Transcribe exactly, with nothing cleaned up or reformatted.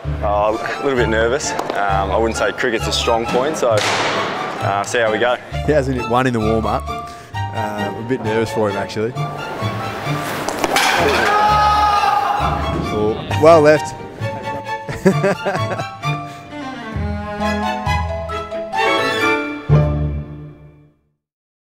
Oh, a little bit nervous. Um, I wouldn't say cricket's a strong point, so uh, see how we go. He hasn't hit one in the warm-up. Uh, a bit nervous for him, actually. Oh, well left.